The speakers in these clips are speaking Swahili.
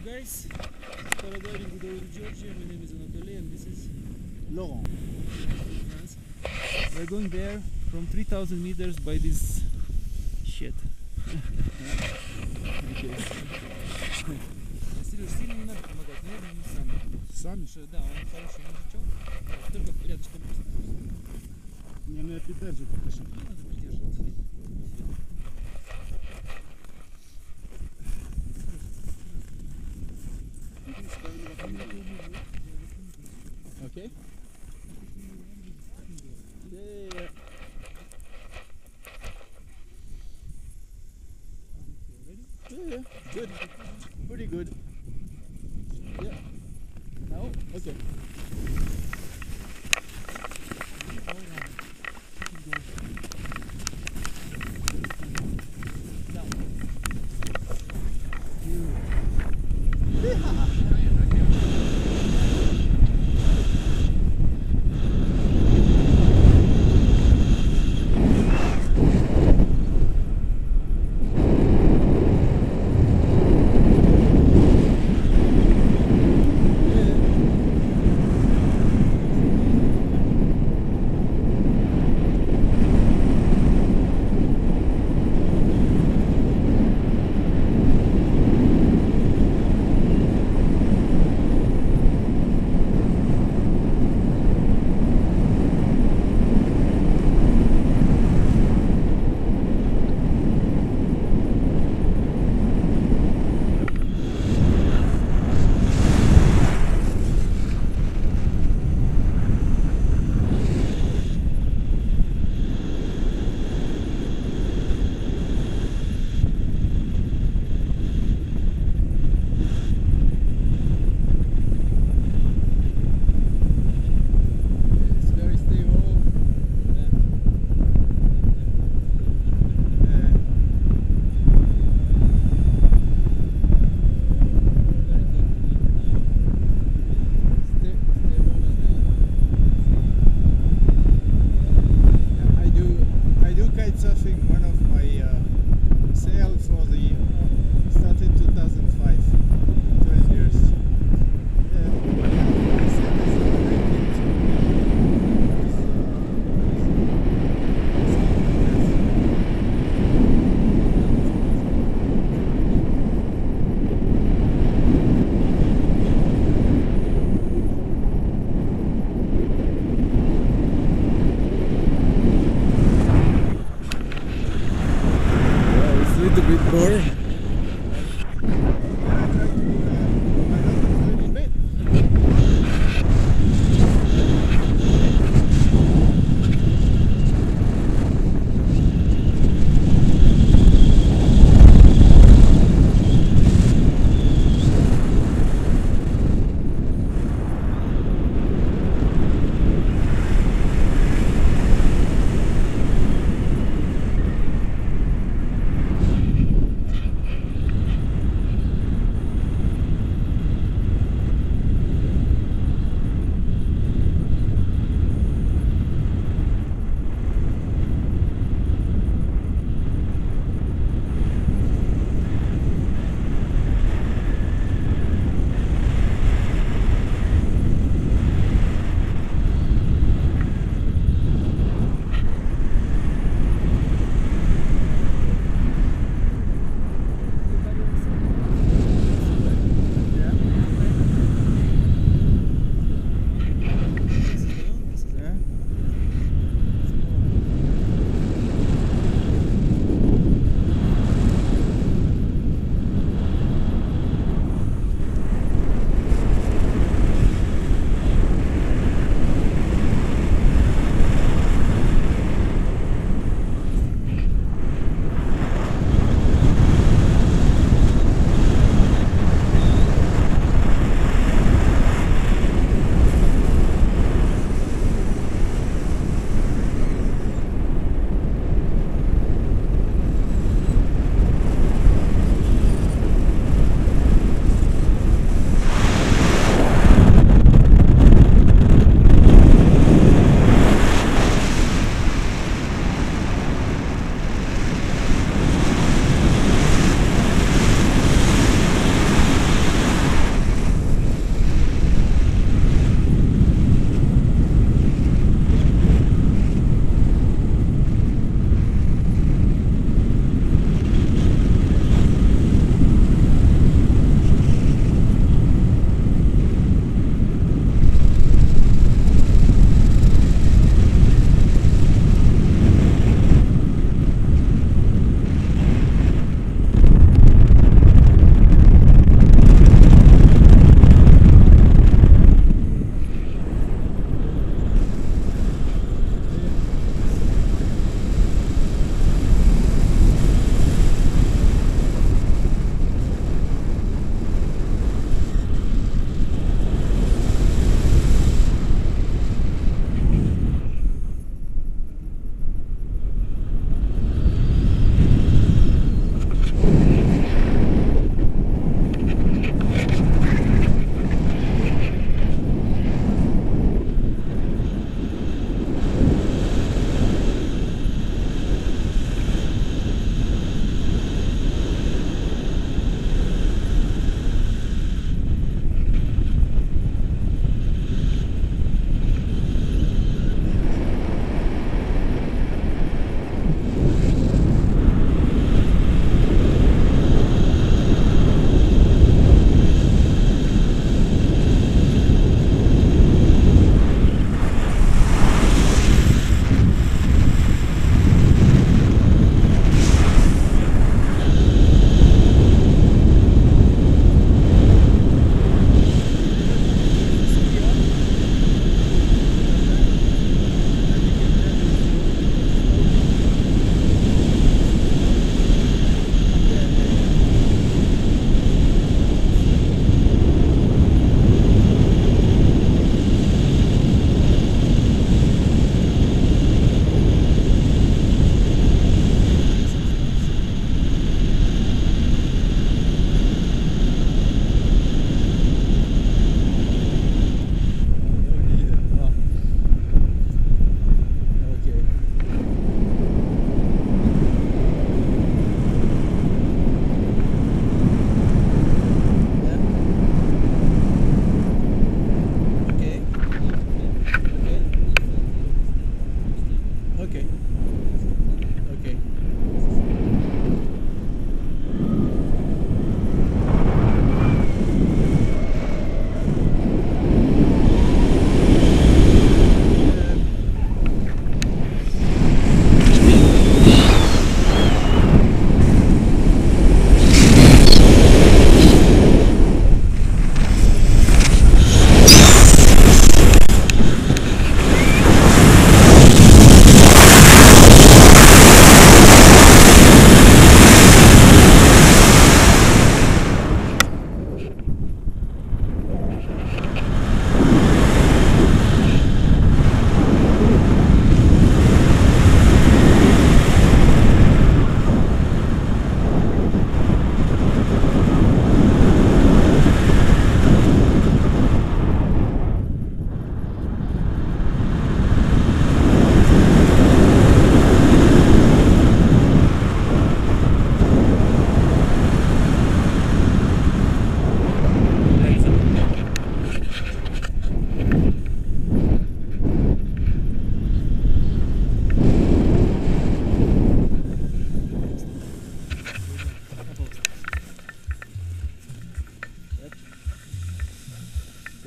guys, paragliding with over Georgia. My name is Anatoly and this is Laurent. France. We're going there from 3,000 meters by this shit. Сереж, сильно не надо помогать, наверное, они сами. Сами? Да, он хороший мужичок, только рядышком просто. Не, ну я придержу пока что. Не надо придерживаться. Okay? Yeah. Yeah, good. Pretty good. Yeah. Now? Okay.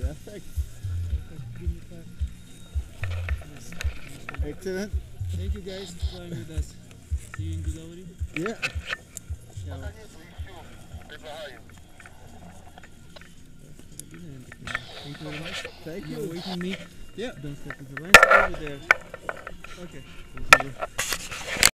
Perfect. Give me five. Yes. Excellent. Thank you guys for flying with us. See you in Godavari. Yeah. Ciao. Thank you very much. Thank You're you. waiting me. Yeah. Don't step in the lines over there. Okay. Thank you.